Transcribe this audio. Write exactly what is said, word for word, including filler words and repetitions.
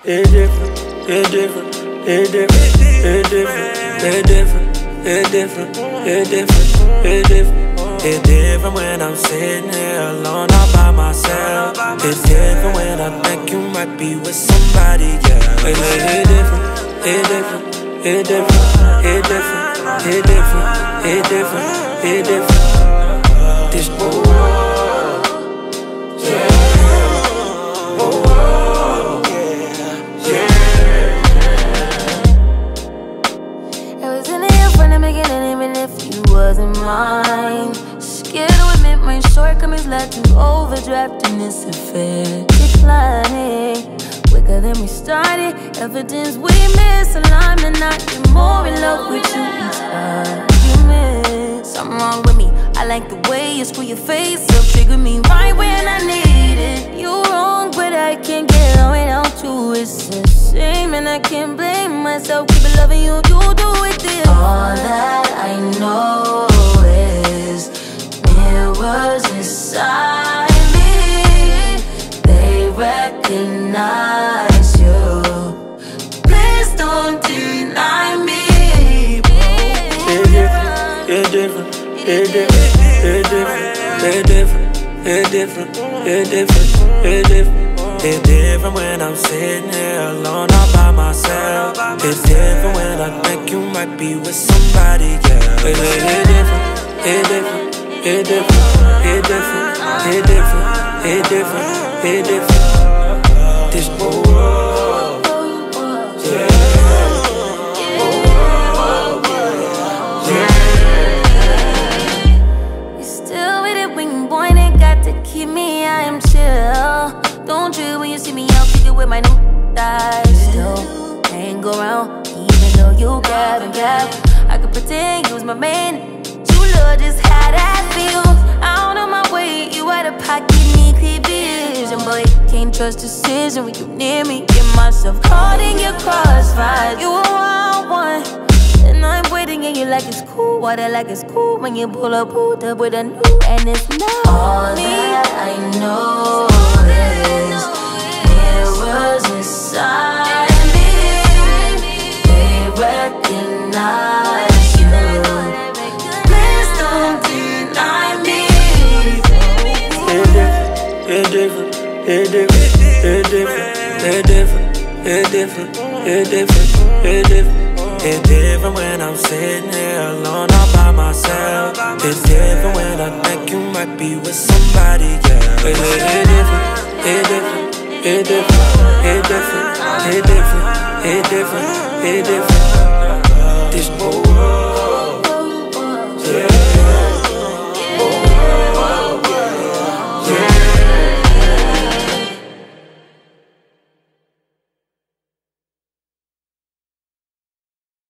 It's different, it's different, it's different, it's different, it's different, it's different, it's different, it's different. It's different when I'm sitting here alone all by myself. It's different when I think you might be with somebody, yeah. It's different, it's different, it's different, it's different, it's different, it's different, it's different. This world, yeah. Even if you wasn't mine, scared to admit my shortcomings led to overdraft in this affair. Declining quicker than we started. Evidence we misaligned and I get more in love with you each argument. Something wrong with me. I like the way you screw your face up, trigger me right when I need it. You wrong, but I can't get on without you. It's a shame and I can't blame myself. Keep it loving you, you do it this. All that I know is mirrors inside me. They recognize you. Please don't deny me. It's different, it's different, it's different, it's different, it's different, it's different, it's different. It's different when I'm sitting here alone all by myself. It's different when I think you might be with somebody, yeah. It's different, it's different, it's different, it's different, it's different, it's different, it's different. This world, yeah. Keep me, I am chill. Don't trip when you see me out kicking with my new thighs. Still hang around, even though you gab and gab. I could pretend you was my man. True love just how that feels. Out of my way, you out of pocket, need clear vision. But can't trust decision when you near me. Get myself caught in your crossfire. You a wild one. And I'm waiting and you like it's cool. Water like it's cool when you pull up, pulled up with a new. And it's not all me. That I know is mirrors inside me. They recognize you. Please don't deny me. It's different, it's different, it's different, it's different, it's different, it's different, it's different. It's different when I'm sitting here alone all by myself. It's different when I think you might be with somebody, yeah. It's different, it's different, it's different, it's different, it's different, it's different, it's different. This world, yeah.